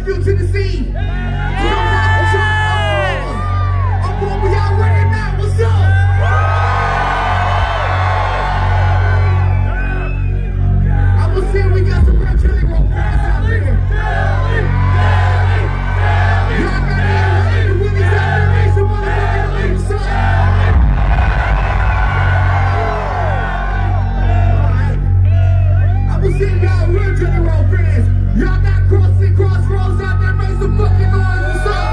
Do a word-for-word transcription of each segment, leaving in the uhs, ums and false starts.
nephew to the scene. I'm going with y'all ready now. What's up? I was saying we got some real Jelly Roll fans out there. Y'all got any of the Willies out there? Make some motherfucking noise. What's up? I was saying y'all real Jelly Roll fans. Y'all got Crossing Crossroads out there. Make some fucking noise. What's up?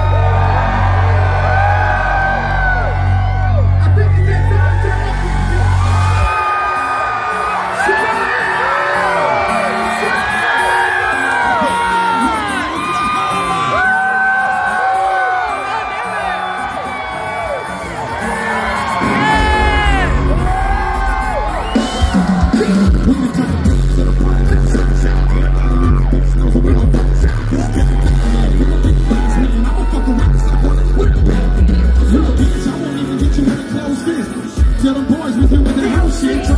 Tell them boys we doing the house shit.